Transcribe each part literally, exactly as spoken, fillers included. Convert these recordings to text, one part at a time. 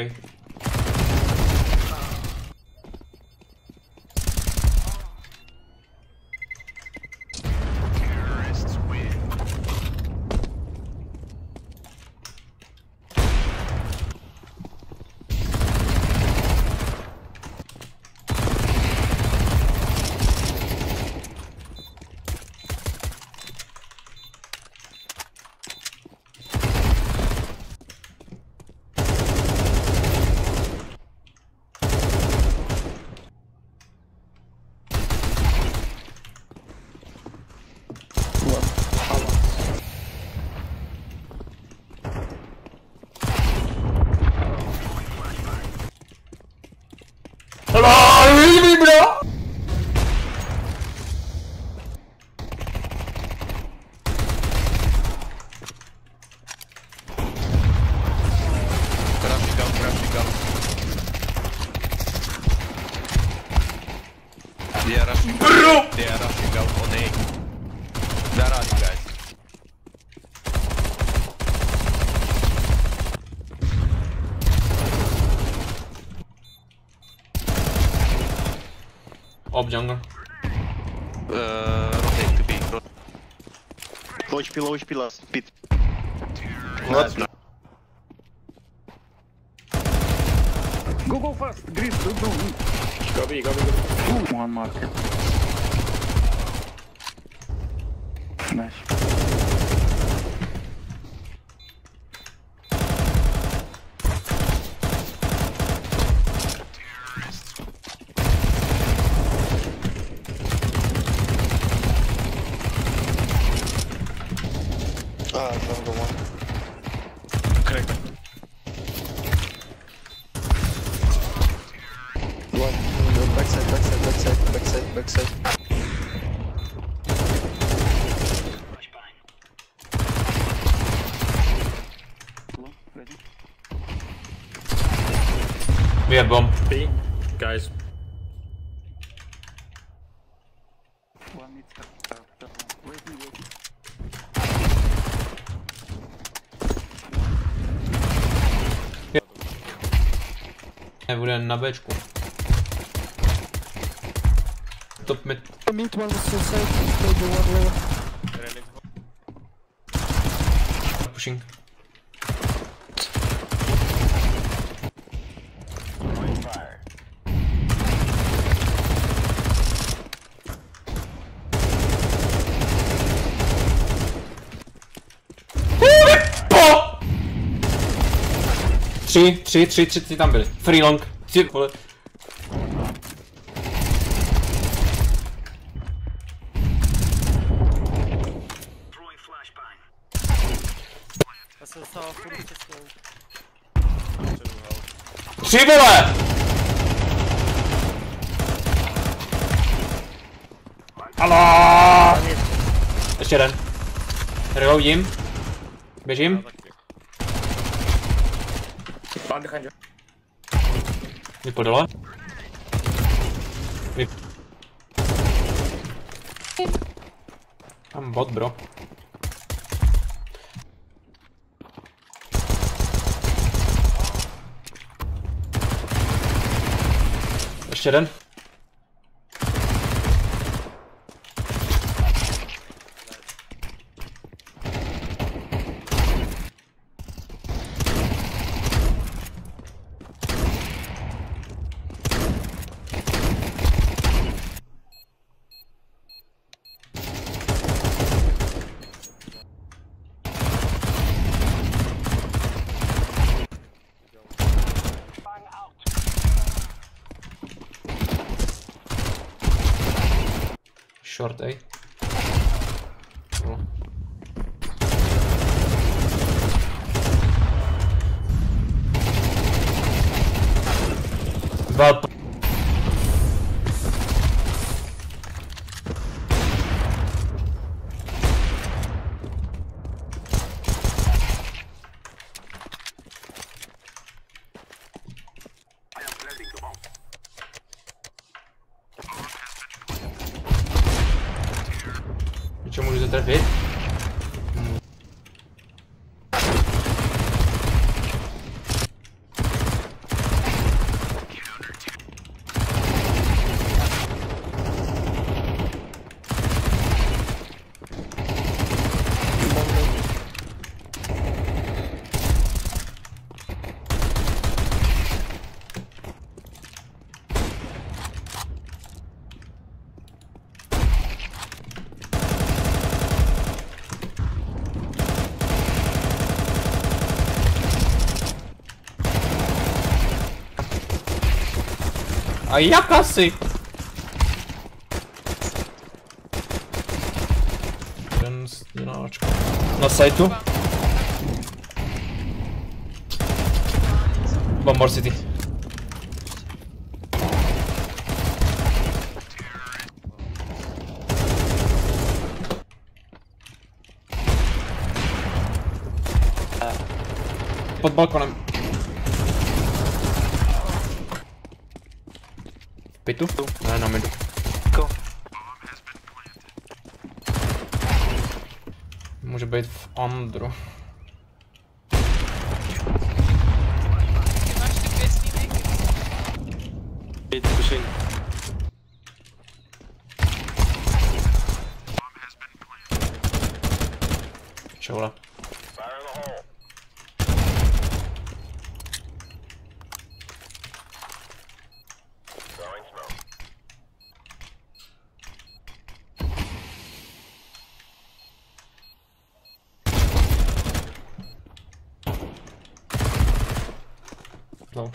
They are rushing out. Bro! They are rushing out on A. They're running, guys. Op jungle. Uh, rotate to B. Low H P, low H P last. Pit. What? No. Go, go fast, Gris, go, go. Go B, go B, go B. One marker. Nice. Ah, jungle one. Correct. One. Backside, backside, backside, backside, backside. Ready? We have bomb. B, guys. One needs to uh, wait me, wait me. Bude na Bčku. Top mid. Mid one suicide, maybe one lower. Pushing. Tři, tři, tři, tři, tři tam byli. Free long. Tři, vole. Tři, vole! Haló! Ještě jeden. Reloadím. Běžím. Vypl dole. Vyp... Mám bot, bro. Ještě jeden. Short A. No. Dva. Co můžu trefit? A jak asi? Jeden stinačka. Na sajtu. One more city. Pod balkonem. Pitu? Ne, na midu. Go. Může být v Andru. Ty máš ty dvě snímek? It's pushing. Čoula. No.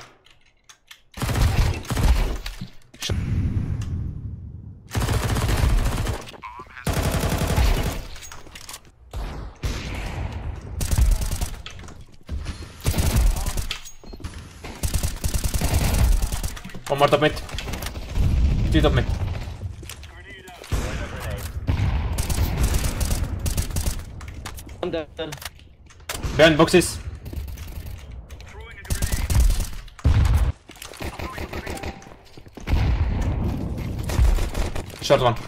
One more top mid. Three top mid. Under. Behind boxes. Short one.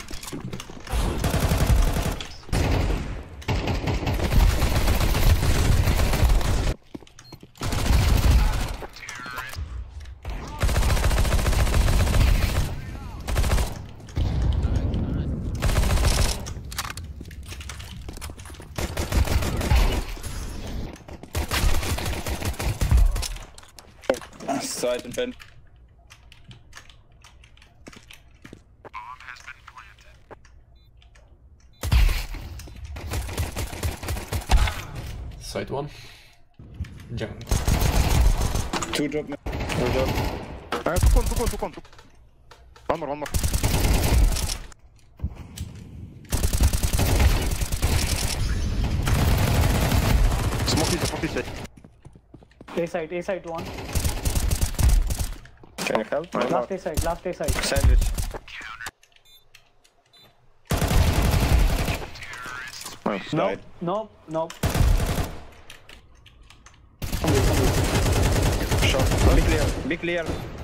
Side and bend. Side one. Jungle. Two drop mid. No job. Uh, two con, two con, two con, two. One more, one more. Smoke this, smoke this. A side, A side one. Can you help? I'm Last out. A side, last A side. Sandwich. Nice. No, Died. no, no. Short. Be clear. Be clear.